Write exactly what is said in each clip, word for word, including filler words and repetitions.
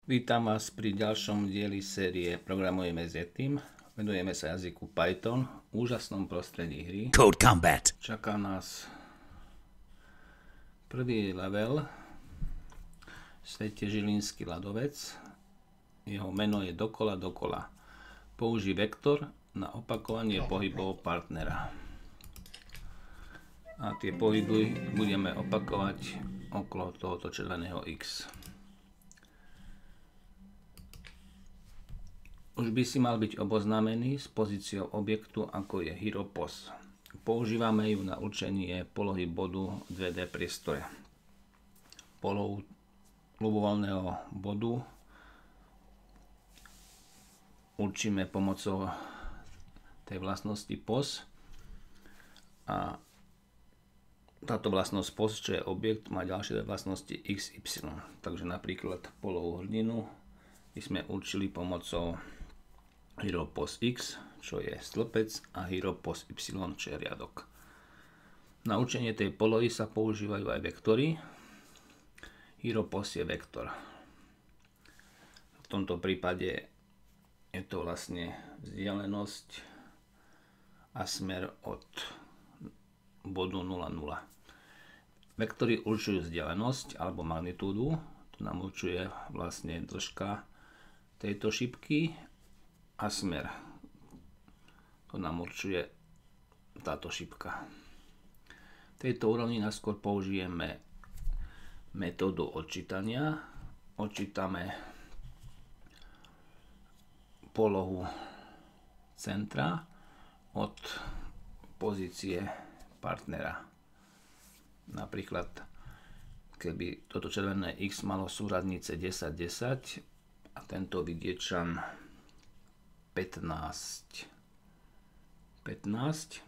Vítam vás pri ďalšom dieli série Programujeme s Yetim. Venujeme sa jazyku Python, úžasnom prostredí hry. Code Combat. Čaká nás prvý level, svete Žilinský ľadovec. Jeho meno je dokola dokola. Použij vektor na opakovanie pohybov partnera. A tie pohyby budeme opakovať okolo tohoto červeného X. Už by si mal byť oboznámený s pozíciou objektu, ako je HeroPos. Používame ju na určenie polohy bodu v dve dé priestore. Polohu ľubovoľného bodu určíme pomocou tej vlastnosti pos. A táto vlastnosť pos, čo je objekt, má ďalšie vlastnosti x, y. Takže napríklad polohu hrdinu by sme určili pomocou HeroPos X, čo je stĺpec, a HeroPos Y, čo je riadok. Na určenie tej polohy sa používajú aj vektory. HeroPos je vektor. V tomto prípade je to vlastne vzdialenosť a smer od bodu nula nula. Vektory určujú vzdialenosť alebo magnitúdu. To nám určuje vlastne dĺžka tejto šipky a smer. To nám určuje táto šipka. V tejto úrovni najskôr použijeme metódu odčítania. Odčítame polohu centra od pozície partnera. Napríklad, keby toto červené X malo súradnice desať desať a tento vidiečan pätnásť pätnásť,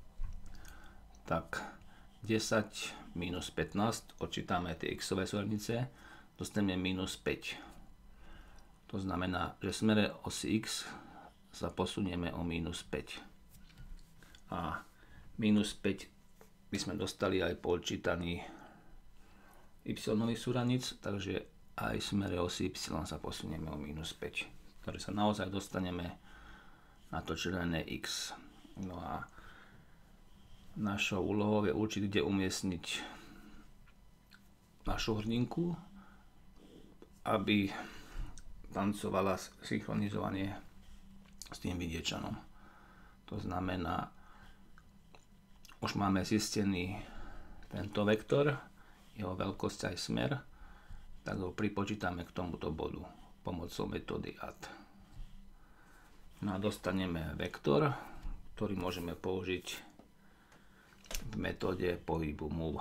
tak desať minus pätnásť, odčítame tie x-ové súradnice, dostaneme minus päť. To znamená, že v smere osy x sa posunieme o minus päť. A minus päť by sme dostali aj po odčítaní y-nových súradnic, takže aj v smere osy y sa posunieme o minus päť. Takže sa naozaj dostaneme na to červené X. No a našou úlohou je určiť, kde umiestniť našu hrdinku, aby tancovala synchronizovanie s tým vidiečanom. To znamená, už máme zistený tento vektor, jeho veľkosť aj smer, tak ho pripočítame k tomuto bodu pomocou metódy add. No a dostaneme vektor, ktorý môžeme použiť v metóde pohybu move.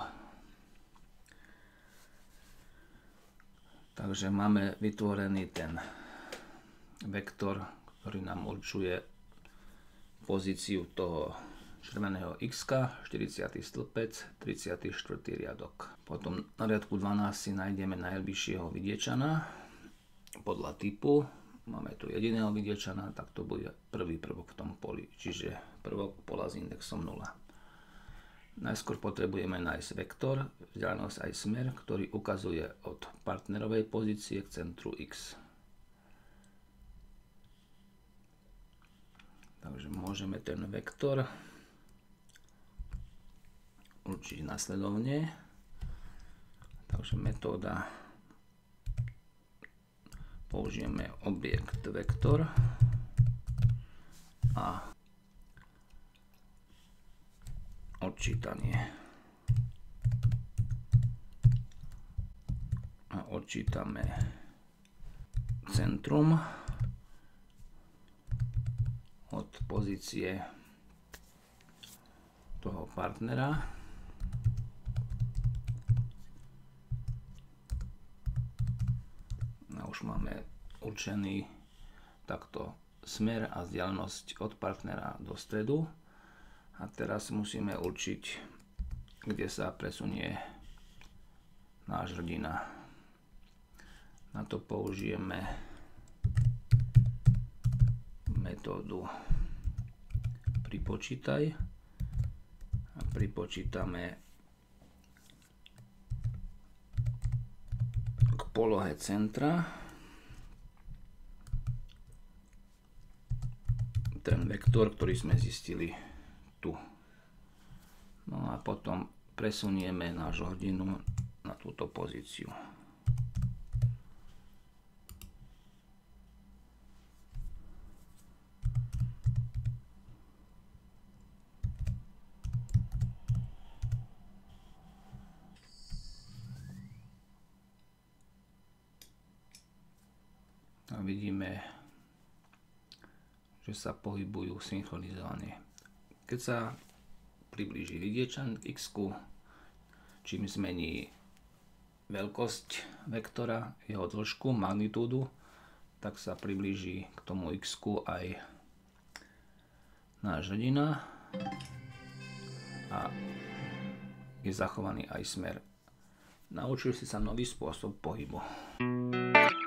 Takže máme vytvorený ten vektor, ktorý nám určuje pozíciu toho červeného X, štyridsiaty stĺpec, tridsiaty štvrtý riadok. Potom na riadku dvanásť si nájdeme najbližšieho vidiečana. Podľa typu máme tu jediného vidiečana, tak to bude prvý prvok v tom poli, čiže prvok pola s indexom nula. Najskôr potrebujeme nájsť vektor, vzdialenosť aj smer, ktorý ukazuje od partnerovej pozície k centru X. Takže môžeme ten vektor určiť nasledovne. Takže metóda, použijeme objekt vektor a odčítanie. A odčítame centrum od pozície toho partnera. A už máme určený takto smer a vzdialenosť od partnera do stredu. A teraz musíme určiť, kde sa presunie náš hrdina. Na to použijeme metódu pripočítaj a pripočítame k polohe centra ten vektor, ktorý sme zistili tu. No a potom presunieme nášho hrdinu na túto pozíciu. A vidíme, že sa pohybujú synchronizovane. Keď sa priblíži vidiečan k x-ku, čím zmení veľkosť vektora, jeho dĺžku, magnitúdu, tak sa priblíži k tomu x-ku aj náš hrdina a je zachovaný aj smer. Naučil si sa nový spôsob pohybu.